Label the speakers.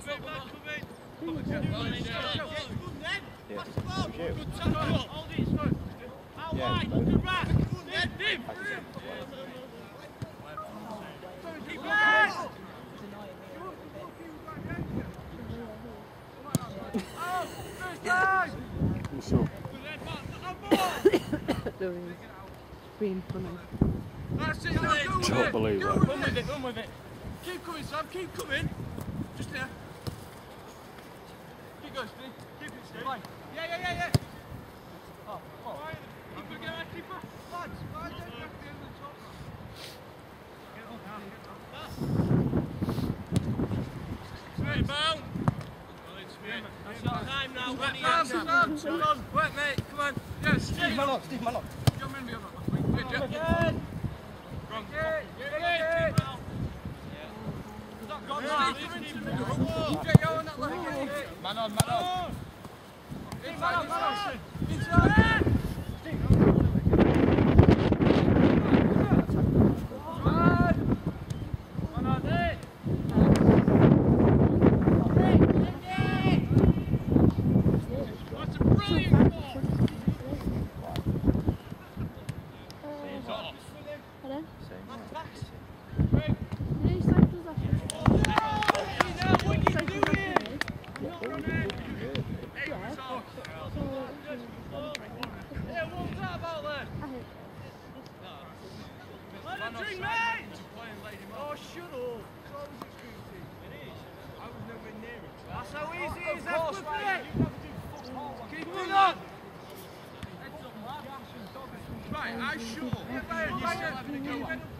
Speaker 1: Being funny.
Speaker 2: That's it, don't believe that. Run with it, run with it. Keep coming, Sam, keep coming. Just there. Keep going, Steve. Keep it, Steve. Yeah. Oh. Keep it, get that keeper. Lads, don't have to be over the top. Get on now. Straight bound. That's not time now. Sam, on. Work, mate, come on. Yeah, Steve Mallock. You're meant to be on that last week. Good. Man on. Inside. That's a brilliant ball.
Speaker 1: Pardon?
Speaker 2: Oh, shut up. I was nowhere near it. That's how easy it is. That's good for it. Keep it up. Right, I sure. You said